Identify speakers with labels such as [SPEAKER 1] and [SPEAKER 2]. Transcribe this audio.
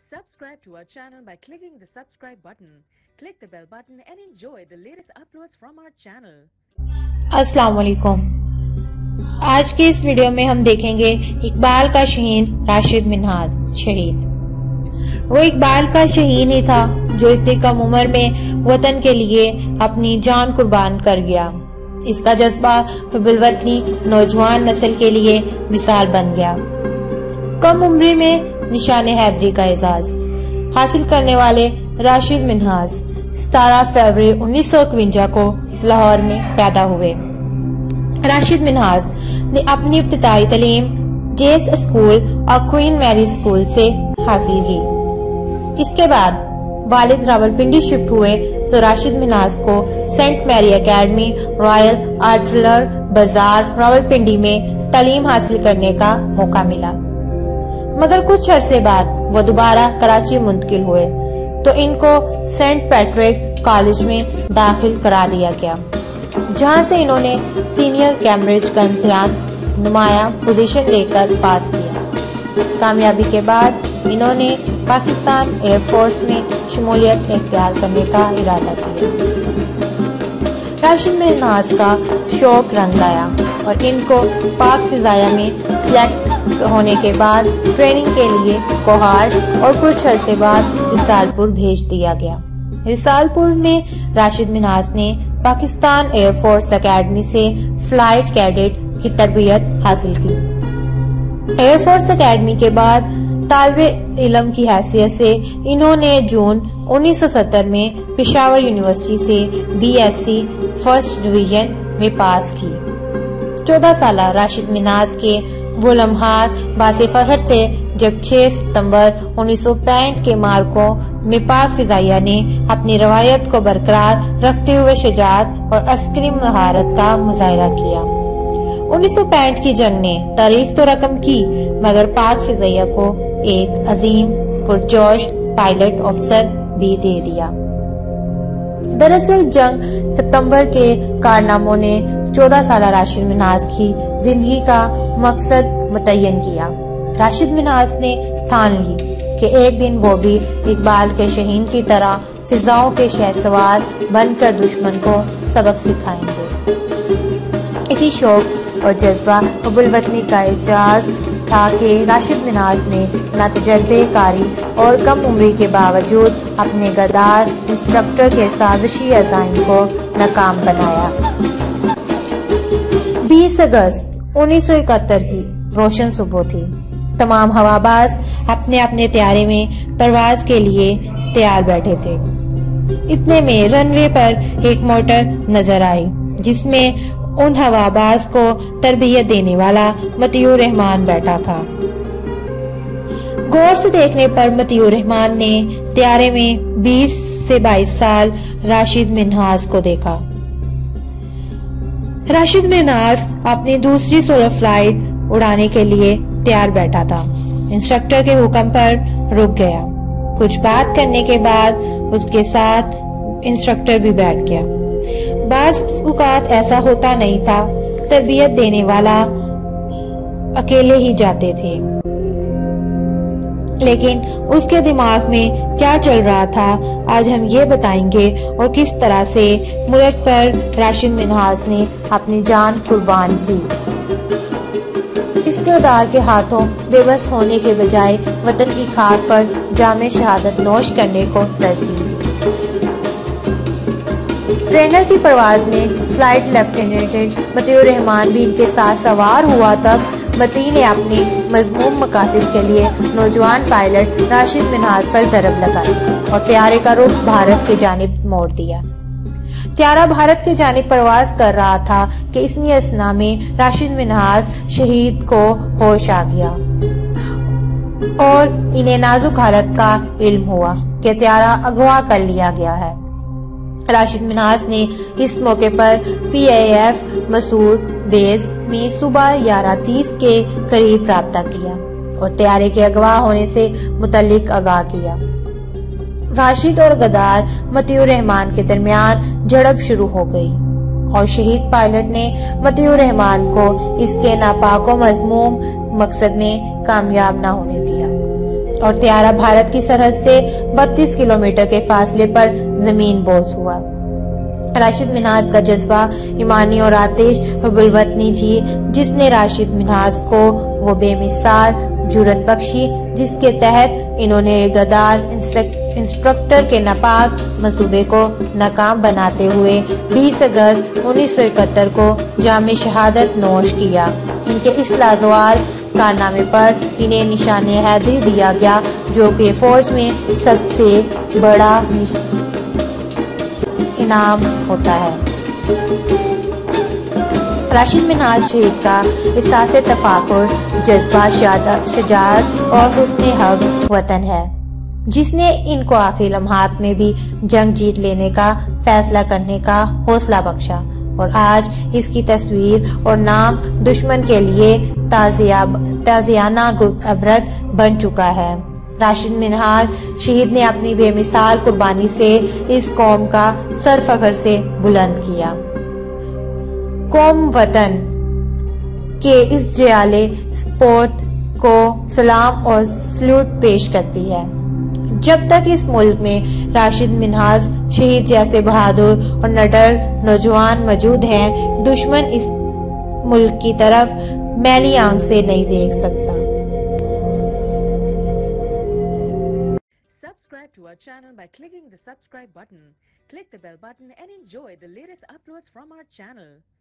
[SPEAKER 1] Subscribe to our channel by clicking the subscribe button. Click the bell button and enjoy the latest uploads from our channel.
[SPEAKER 2] अस्सलाम वालेकुम। आज के इस video में हम देखेंगे इकबाल का शहीन राशिद मिन्हाज शहीद। वो इकबाल का शहीन ही था जो इतनी कम उम्र में वतन के लिए अपनी जान कुर्बान कर गया। इसका जज्बा बिलवतनी नौजवान नस्ल के लिए मिसाल बन गया। कम उम्र में निशाने हैदरी का एजाज हासिल करने वाले राशिद मिन्हाज 17 फरवरी 1951 को लाहौर में पैदा हुए। राशिद मिन्हाज ने अपनी इब्तिदाई तालीम जेस स्कूल और क्वीन मैरी स्कूल से हासिल की। इसके बाद वालिद रावलपिंडी शिफ्ट हुए तो राशिद मिन्हाज को Saint Mary Academy Royal Artillery Bazaar Rawalpindi में तालीम हासिल करने का मौका मिला, मगर कुछ अरसे बाद वो दोबारा कराची मुंतकिल हुए तो इनको सेंट पैट्रिक कॉलेज में दाखिल करा दिया गया, जहां से इन्होंने सीनियर कैम्ब्रिज का इम्तिहान नुमाया पोजीशन लेकर पास किया। कामयाबी के बाद इन्होंने पाकिस्तान एयरफोर्स में शमूलियत इख्तियार करने का इरादा किया। राशिद मिन्हाज का शौक रंग लाया और इनको पाक फिजाया में सिलेक्ट होने के बाद ट्रेनिंग के लिए कोहाट और कुछ अरसे बाद रिसालपुर भेज दिया गया। रिसालपुर में राशिद मिन्हाज ने पाकिस्तान एयरफोर्स एकेडमी से फ्लाइट कैडेट की तरबियत हासिल की। एयरफोर्स एकेडमी के बाद तालिबे इल्म की हैसियत से इन्होंने जून 1970 में पेशावर यूनिवर्सिटी से बीएससी फर्स्ट डिवीजन में पास की। 14 साल राशिद मिन्हाज के वो लम्हात बासे फख्र थे जब 6 सितंबर 1965 के मार्कों में पाक फिजाइया ने अपनी रवायत को बरकरार रखते हुए शजाअत और अस्करी महारत का मुजाहिरा किया। 1965 की जंग ने तारीख तो रकम की, मगर पाक फिजाइया को एक अजीम पुरजोश पायलट अफसर भी दे दिया। दरअसल जंग सितंबर के कारनामों ने 14 साल राशिद मिन्हाज की जिंदगी का मकसद मुतय्यन किया। राशिद मिन्हाज ने ठान ली कि एक दिन वो भी इकबाल के शहीन की तरह फिजाओं के शहसवार बनकर दुश्मन को सबक सिखाएंगे। इसी शौक और जज्बा बिलवतनी का एजाज था कि राशिद मिन्हाज ने नातजर्बेकारी और कम उम्री के बावजूद अपने गद्दार इंस्ट्रक्टर के साजिशी अज़ाइम को नाकाम बनाया। 20 अगस्त 1971 की रोशन सुबह थी। तमाम हवाबाज अपने अपने तैयारे में परवाज के लिए तैयार बैठे थे। इतने में रनवे पर एक मोटर नजर आई जिसमें उन हवाबाज को तरबियत देने वाला मतियूर रहमान बैठा था। गौर से देखने पर मतियूर रहमान ने तैयारे में 20 से 22 साल राशिद मिन्हाज को देखा। राशिद मिन्हाज अपनी दूसरी सोलो फ्लाइट उड़ाने के लिए तैयार बैठा था। इंस्ट्रक्टर के हुक्म पर रुक गया। कुछ बात करने के बाद उसके साथ इंस्ट्रक्टर भी बैठ गया। बाज़ औक़ात ऐसा होता नहीं था, तरबियत देने वाला अकेले ही जाते थे, लेकिन उसके दिमाग में क्या चल रहा था आज हम ये बताएंगे और किस तरह से मुल्क पर राशिद मिन्हाज ने अपनी जान कुर्बान की। इस किरदार के हाथों बेबस होने के बजाय वतन की खाक पर जामे शहादत नोश करने को तरजीह दी। ट्रेनर की परवाज में फ्लाइट लेफ्टिनेंट मतियूर रहमान भी इनके साथ सवार हुआ तब मती ने अपनी मजमूम मकासद के लिए नौजवान पायलट राशिद मिन्हाज पर ज़रब लगाई और तैयारे का रुख भारत की जानिब मोड़ दिया। तैयारा भारत की जानिब परवाज कर रहा था कि इसी असना में राशिद मिन्हाज शहीद को होश आ गया और इन्हें नाजुक हालत का इल्म हुआ कि तैयारा अगवा कर लिया गया है। राशिद मिन्हाज ने इस मौके पर PIF मसूर बेस में सुबह 11:30 के करीब राब्ता किया और तैयारे के अगवा होने से मुतल्लिक आगाह किया। राशिद और गद्दार मतियूर रहमान के दरमियान झड़प शुरू हो गई और शहीद पायलट ने मतियूर रहमान को इसके नापाक व मजमूम मकसद में कामयाब न होने दिया। और त्यारा भारत की सरहद से 32 किलोमीटर के फासले पर जमीन बोस हुआ। राशिद मिन्हाज का जज्बा ईमानी और आतिश हुब्बुल-वतनी थी, जिसने राशिद मिन्हाज को वो बेमिसाल जुर्रत बख्शी जिसके तहत इन्होंने गद्दार इंस्ट्रक्टर के नापाक मंसूबे को नाकाम बनाते हुए 20 अगस्त 1971 को जामे शहादत नोश किया। इनके इस लाजवाब कारनामे पर इन्हें निशाने हैदरी दिया गया, जो कि फौज में सबसे बड़ा इनाम होता है। राशिद मिन्हाज शहीद का एहसास तफाकुर, जज्बा, शजाअत और हुस्न हब वतन है, जिसने इनको आखिरी लम्हात में भी जंग जीत लेने का फैसला करने का हौसला बख्शा, और आज इसकी तस्वीर और नाम दुश्मन के लिए ताजियाना अबरत बन चुका है। राशिद मिन्हाज शहीद ने अपनी बेमिसाल कुर्बानी से इस कौम का सर फख्र से बुलंद किया। कौम वतन के इस जयाले स्पोर्ट को सलाम और सल्यूट पेश करती है। जब तक इस मुल्क में राशिद मिन्हाज शहीद जैसे बहादुर और निडर नौजवान मौजूद हैं, दुश्मन इस मुल्क की तरफ मैली आंख से नहीं देख सकता।
[SPEAKER 1] Subscribe to our channel by clicking the subscribe button. Click the bell button and enjoy the latest uploads from our channel.